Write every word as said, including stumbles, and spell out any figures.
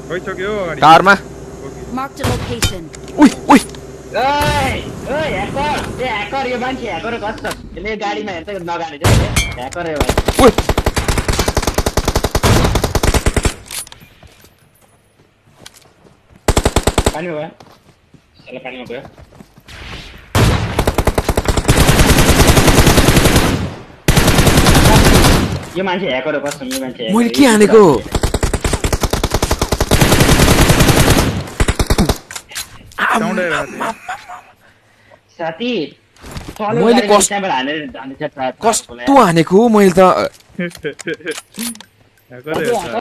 गइसक्यो अगाडि कारमा Marked a location. उइ उइ ओइ ओइ ह्याकर ए ह्याकर यो मान्छे ह्याकर कस्तो यसले गाडीमा हेर्छ नगाडी चाहिँ ह्याकर हो भाइ उइ पानीमा गयो चल पानीमा गयो यो मान्छे ह्याकर हो कस्तो यो मान्छे मैले के हानेको साथी मैले कस कस्तो हानेको मैले त ह्याकर